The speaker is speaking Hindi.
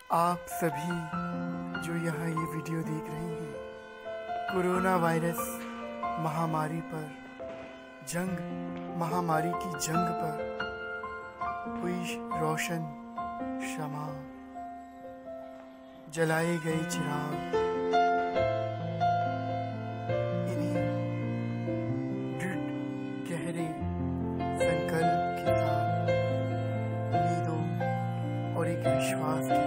आप सभी जो यहाँ ये वीडियो देख रहे हैं, कोरोना वायरस महामारी पर महामारी की जंग पर हुई रोशन शमा, जलाए गए चिराग, इन्हीं दृढ़ गहरे संकल्प के साथ, उम्मीदों और एक विश्वास के